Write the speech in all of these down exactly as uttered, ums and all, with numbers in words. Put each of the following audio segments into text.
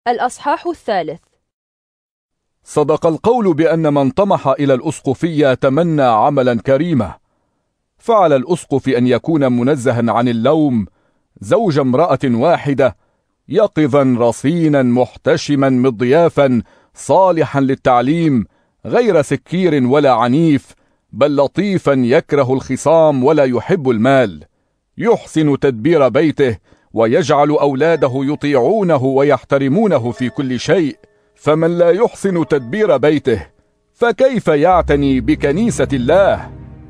الأصحاح الثالث. صدق القول بأن من طمح إلى الأسقفية تمنى عملا كريما، فعلى الأسقف أن يكون منزها عن اللوم، زوج امرأة واحدة، يقظا رصينا محتشما مضيافا، صالحا للتعليم، غير سكير ولا عنيف، بل لطيفا يكره الخصام ولا يحب المال، يحسن تدبير بيته ويجعل أولاده يطيعونه ويحترمونه في كل شيء. فمن لا يحسن تدبير بيته فكيف يعتني بكنيسة الله؟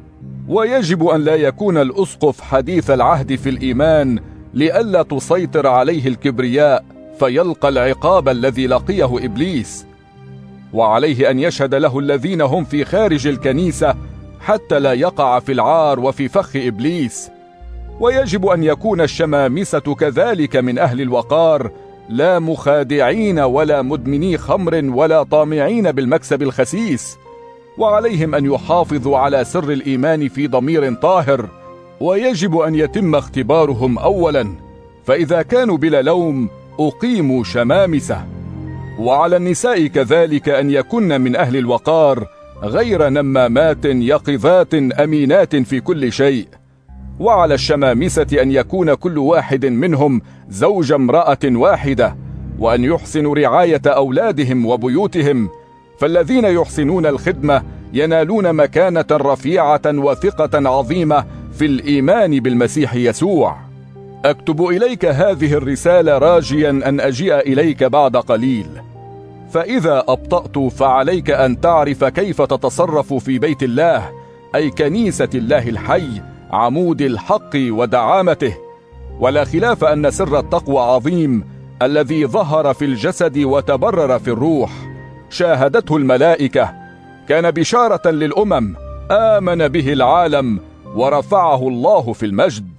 ويجب أن لا يكون الأسقف حديث العهد في الإيمان، لئلا تسيطر عليه الكبرياء فيلقى العقاب الذي لقيه إبليس. وعليه أن يشهد له الذين هم في خارج الكنيسة حتى لا يقع في العار وفي فخ إبليس. ويجب أن يكون الشمامسة كذلك من أهل الوقار، لا مخادعين ولا مدمني خمر ولا طامعين بالمكسب الخسيس. وعليهم أن يحافظوا على سر الإيمان في ضمير طاهر، ويجب أن يتم اختبارهم أولا، فإذا كانوا بلا لوم أقيموا شمامسة. وعلى النساء كذلك أن يكن من أهل الوقار، غير نمامات يقظات أمينات في كل شيء. وعلى الشمامسة أن يكون كل واحد منهم زوج امرأة واحدة، وأن يحسنوا رعاية أولادهم وبيوتهم، فالذين يحسنون الخدمة ينالون مكانة رفيعة وثقة عظيمة في الإيمان بالمسيح يسوع. أكتب إليك هذه الرسالة راجيا أن أجيء إليك بعد قليل، فإذا أبطأت فعليك أن تعرف كيف تتصرف في بيت الله، أي كنيسة الله الحي، عمود الحق ودعامته. ولا خلاف أن سر التقوى عظيم، الذي ظهر في الجسد وتبرر في الروح، شاهدته الملائكة، كان بشارة للأمم، آمن به العالم، ورفعه الله في المجد.